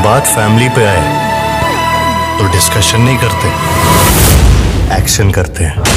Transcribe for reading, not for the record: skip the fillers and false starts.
बात फैमिली पे आए तो डिस्कशन नहीं करते, एक्शन करते हैं।